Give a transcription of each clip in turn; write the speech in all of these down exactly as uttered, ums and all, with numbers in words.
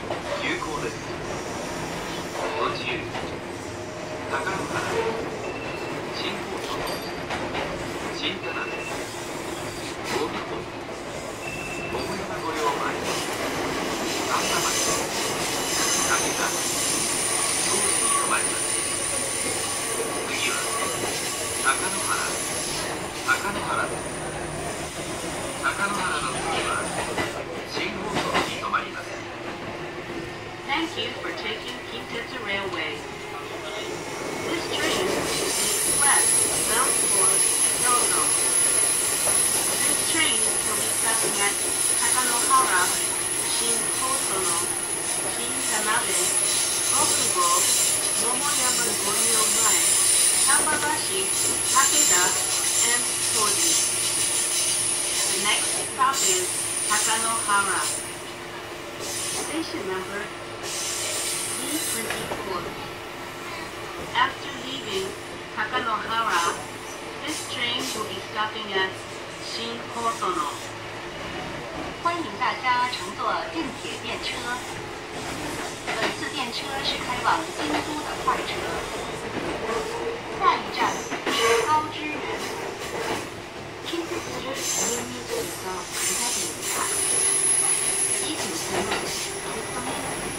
急行です。途中、高野原、新高速、新田辺、大見本、桃山御陵前、神田町、竹田、当時に止まります。次は、高野原、高野原です。高野原の次は、新放送に止まります。 Thank you for taking Kintetsu Railway. This train is the express bound for Kyoto. This train will be stopping at Takanohara, Shin-Hosono, Shin-Tanabe, Okubo, Momoyama Goryo Mae, Kambabashi, Takeda, and Toji. The next stop is Takanohara. Station number D twenty-four. After leaving Takanohara, this train will be stopping at Shin-Hosono. 欢迎大家乘坐电铁电车。本次电车是开往京都的快车。下一站是高知园。近鉄する上にというと下りですか。いつもそのずっとね、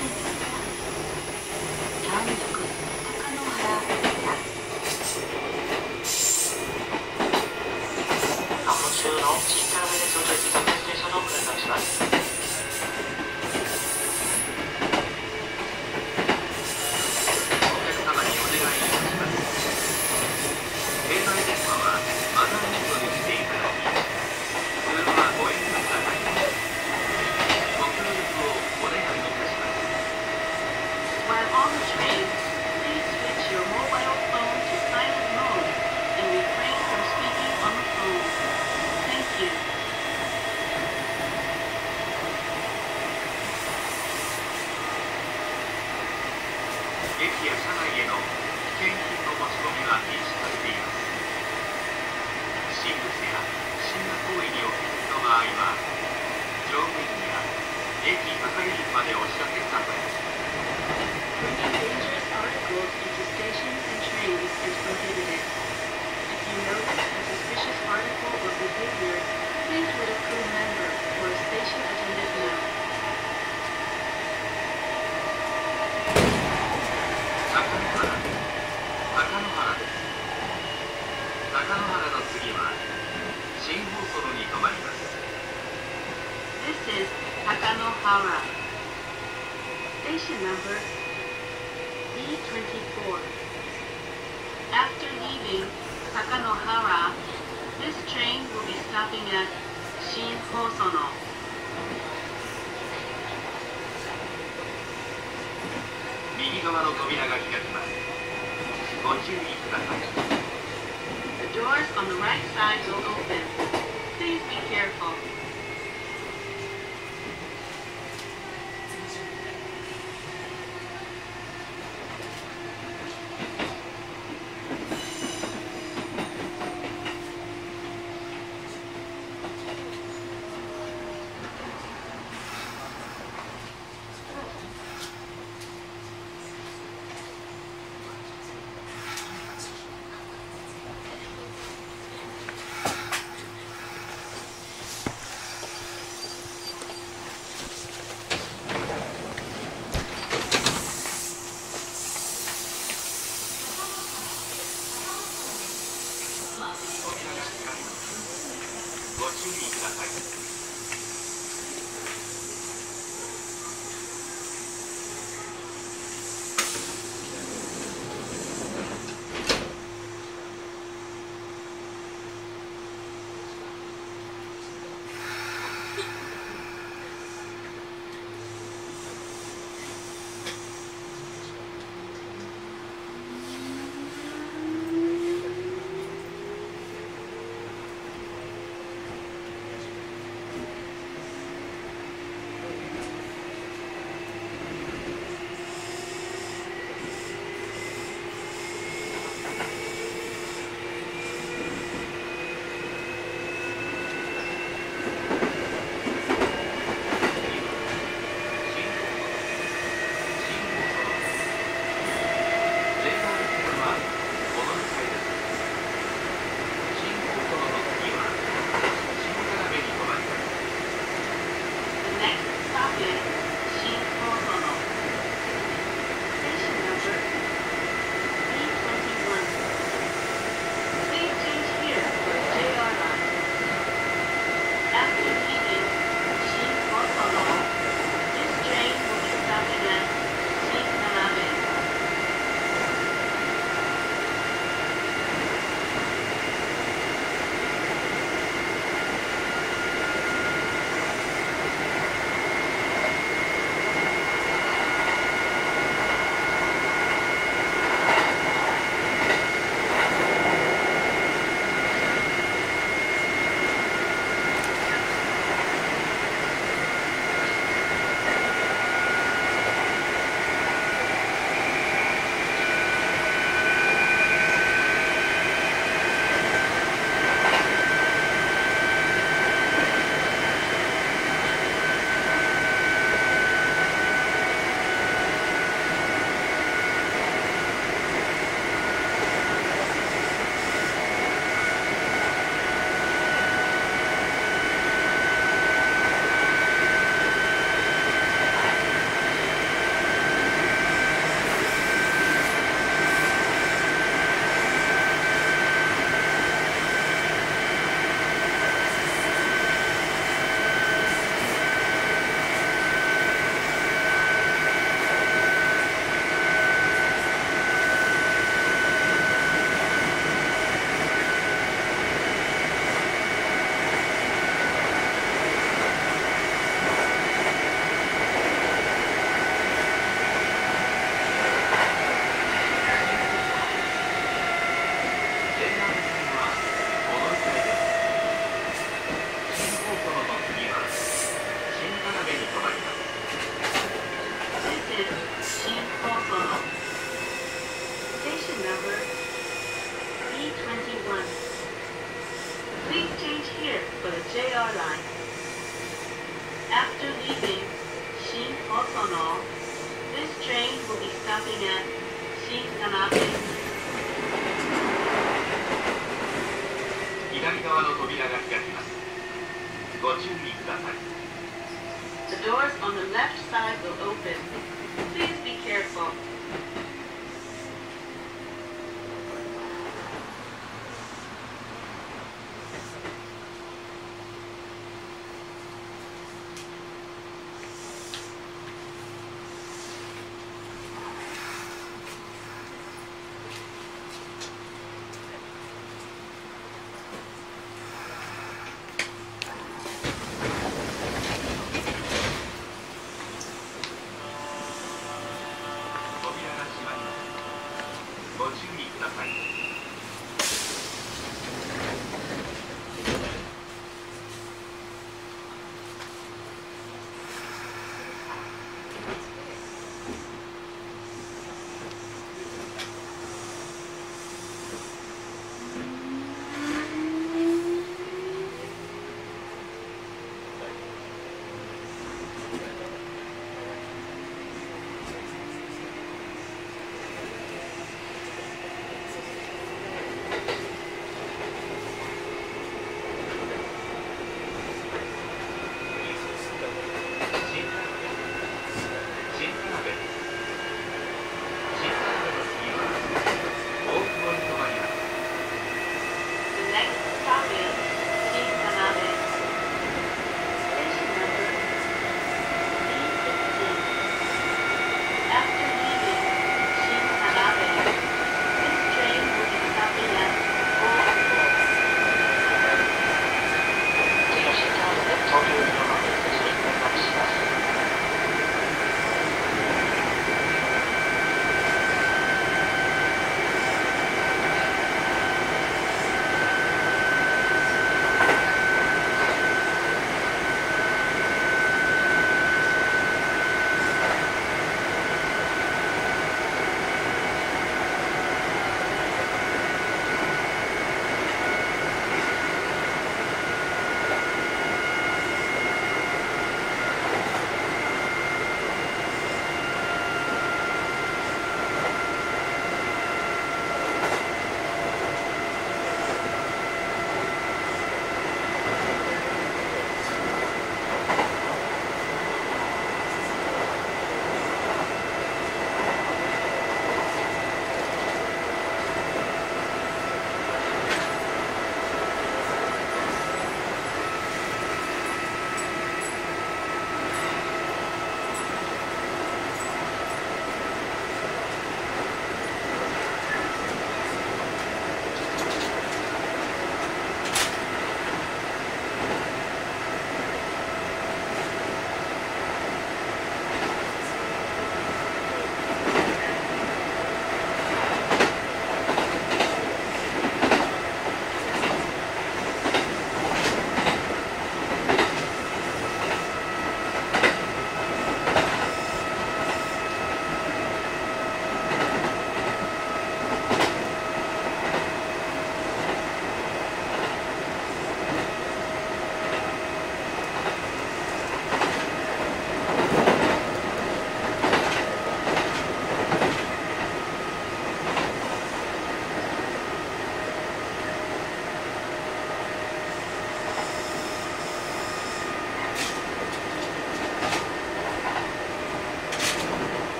単独高野原だ。 途中の新川辺で到着した電車のご案内します。 お客様にお願いいたします。携帯電話はマナーネットにしていただき、通話はご遠慮ください。ご協力をお願いいたします。 While on the train, please switch your mobile phone to silent mode and refrain from speaking on the phone. Thank you. 駅や車内への危険品の持ち込みは禁止されています。不審物や不審な行為にお気づきの場合は、乗務員や駅係員までお知らせください。Bringing dangerous articles into stations and trains is prohibited. If you notice a suspicious article or behavior, please let a crew member or a station attendant know. 高野原、高野原です。高野原の次は新放送に止まります。This is Takanohara. Station number D twenty-four. After leaving Takanohara, this train will be stopping at Shin-Hosono. 右側の扉が開きます。ご注意ください。The doors on the right side will open. Please be careful. 高 Mono. This train will be stopping at Shinkanake. 左側の扉が開きます。ご注意ください。 The doors on the left side will open. Please be careful. ご注意ください。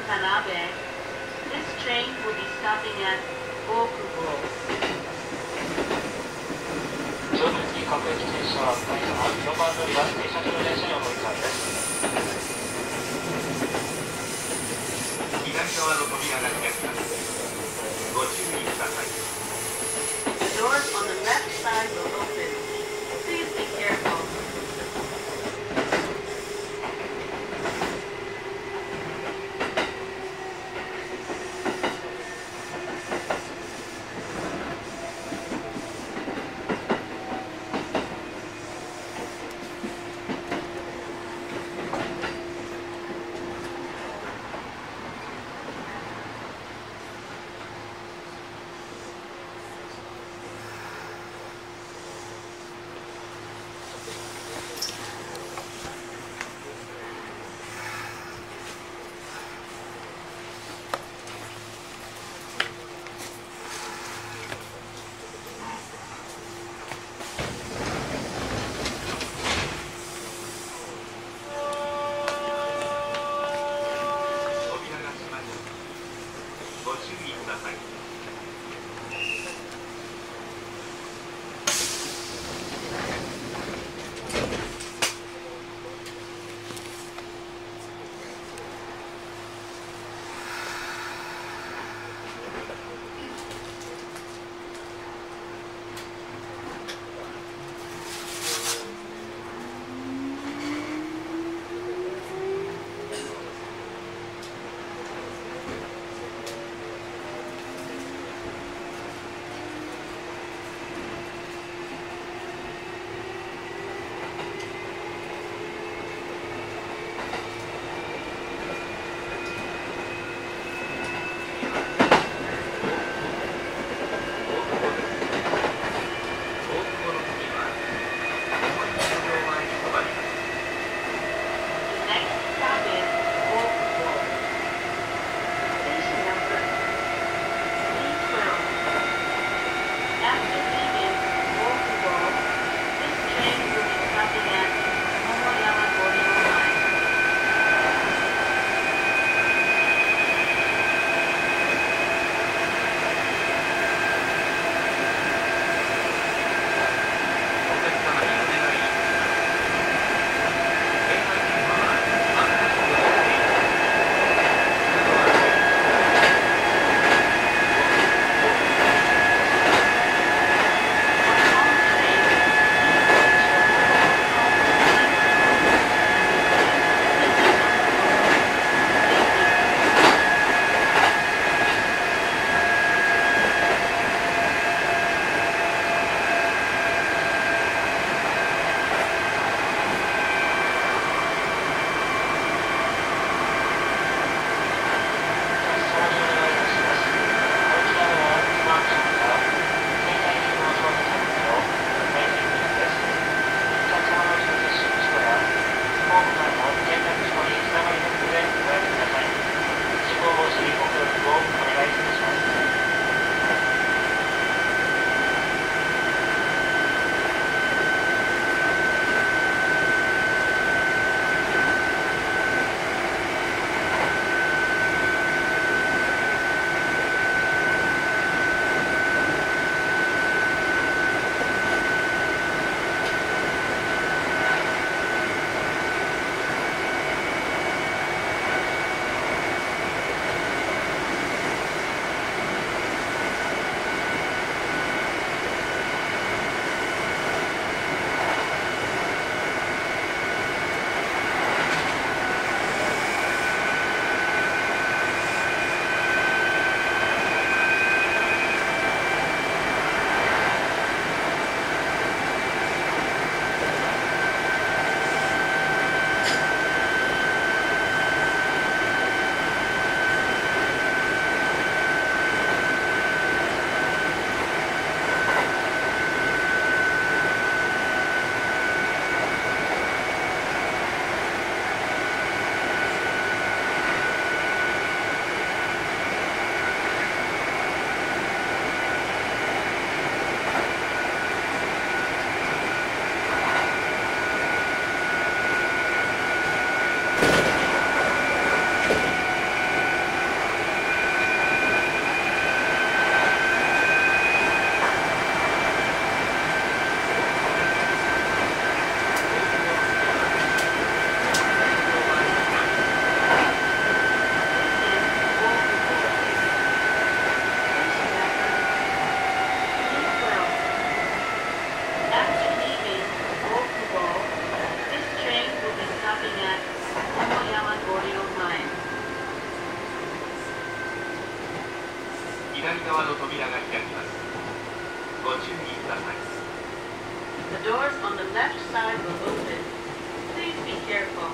Tanabe. This train will be stopping at Okubo. 上部に各駅停車は埼玉よんばん乗りは停車場電車にお乗り換えです。 左側の扉が開きます。ご注意ください。 The doors on the left side will open. Please be careful. 「 左側の扉が開きます。ご注意ください。 The doors on the left side will open. Please be careful.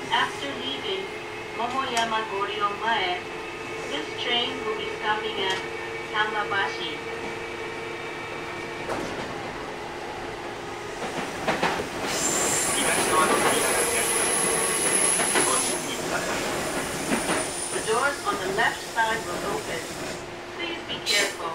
After leaving Momoyama Goryo Mae, this train will be stopping at Tangabashi. 左側の扉が開きます。ご注意ください。 The doors on the left side will open. Please be careful.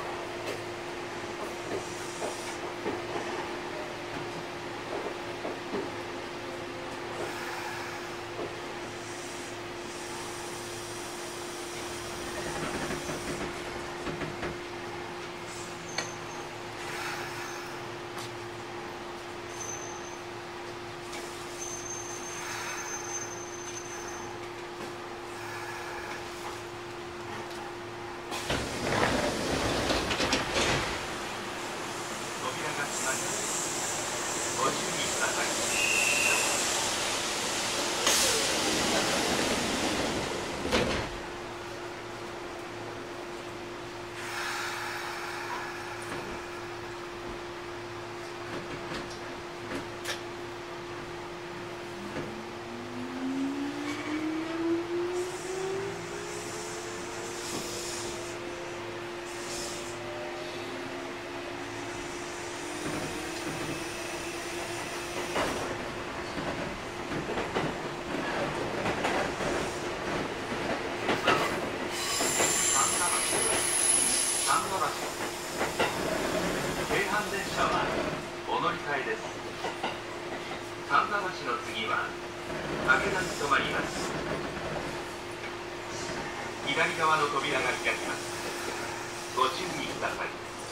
左側の扉が開きます。ご注意ください。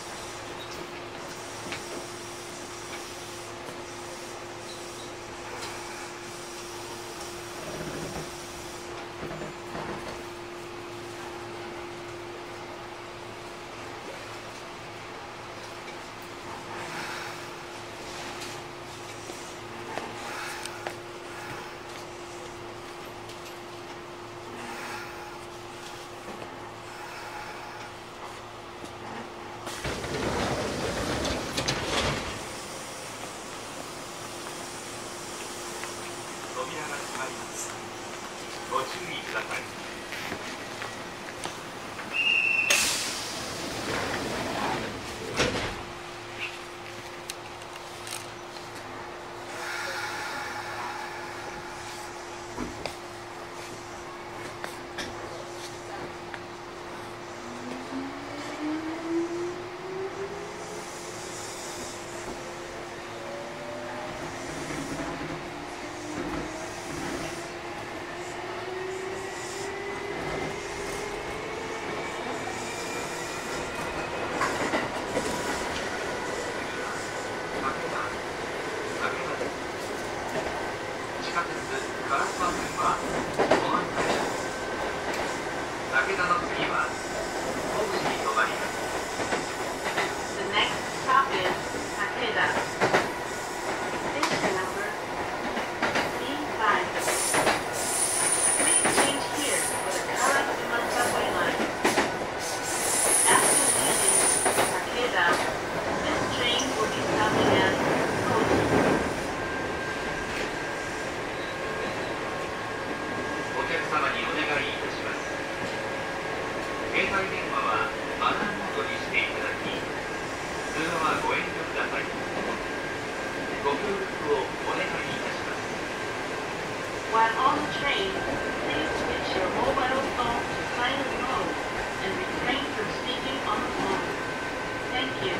ご注意ください。While on the train, please switch your mobile phone to silent mode and refrain from speaking on the phone. Thank you.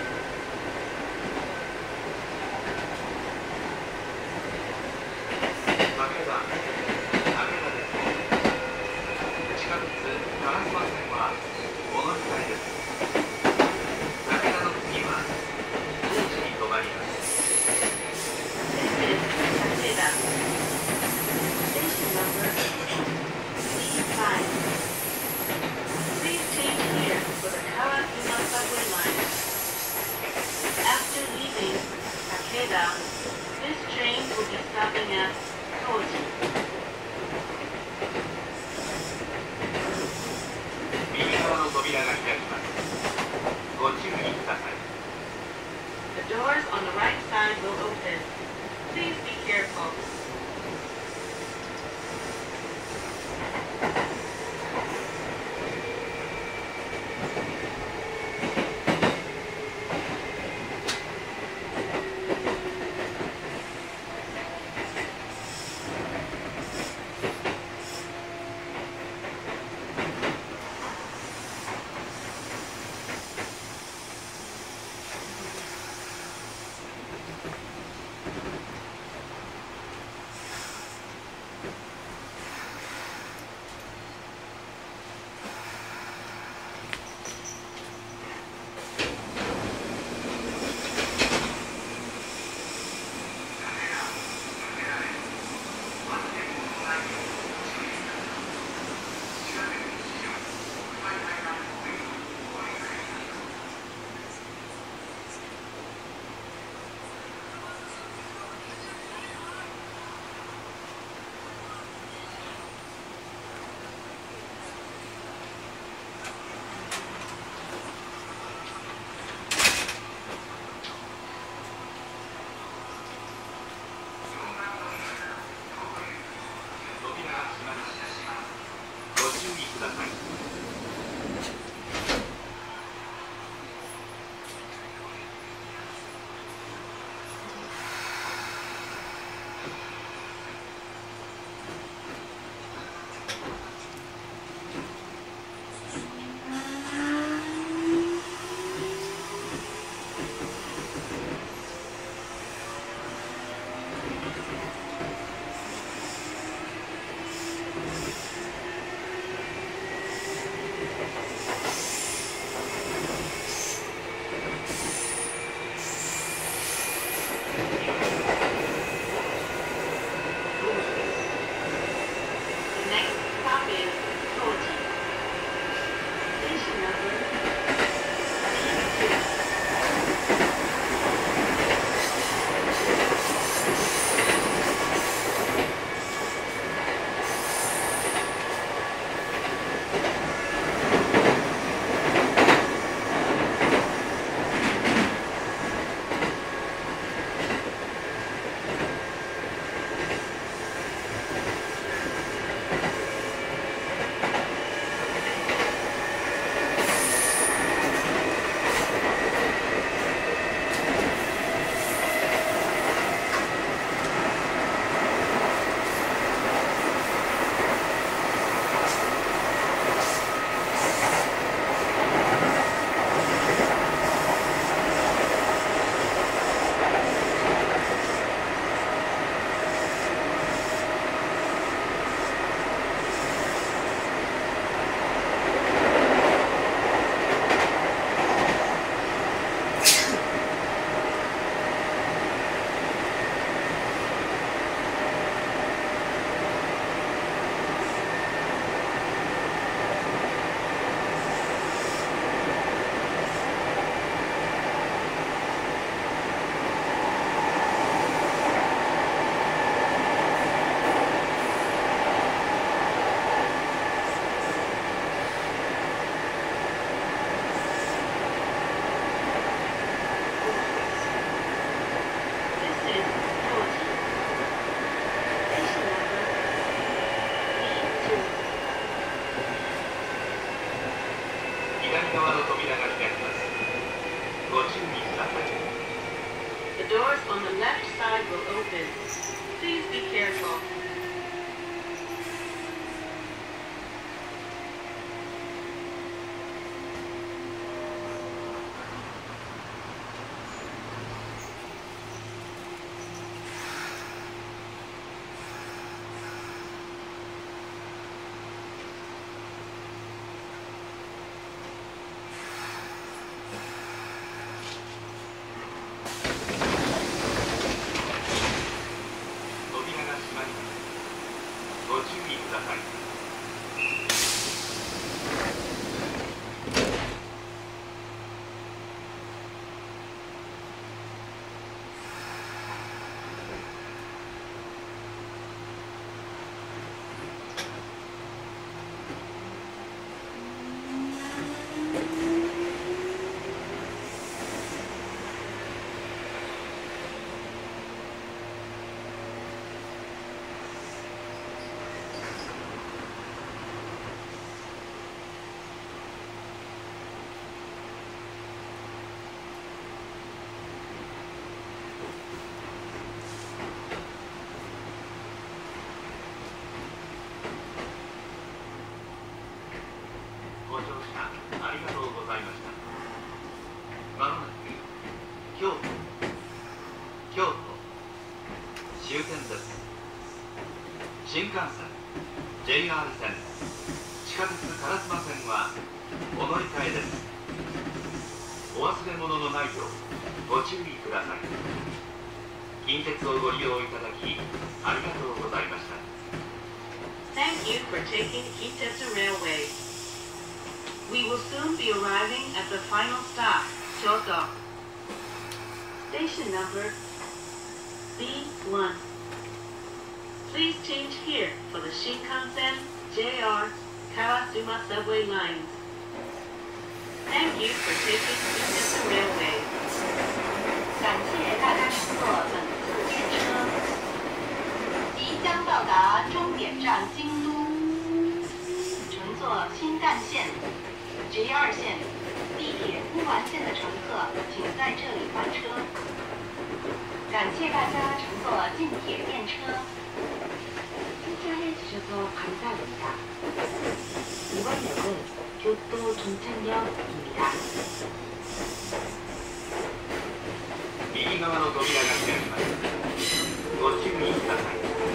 「 ださい。ご乗車ありがとうございました。まもなく京都京都終点です。新幹線 ジェイアール 線地下鉄烏丸線はお乗り換えです。お忘れ物のないようご注意ください。近鉄をご利用いただきありがとうございました。 Thank you for taking Kintetsu Railway. We will soon be arriving at the final stop, Kyoto. Station number B one. Please change here for the Shinkansen, J R, Kawasuma subway lines. Thank you for taking Kintetsu Railway. 感谢大家乘坐本次电车，即将到达终点站京都，乘坐新干线、J R 线、地铁乌丸线的乘客，请在这里换车。感谢大家乘坐近铁电车。 승차해 주셔서 감사합니다. 이번 역은 교토 종착역입니다. 右側の扉が開きます。ご注意ください。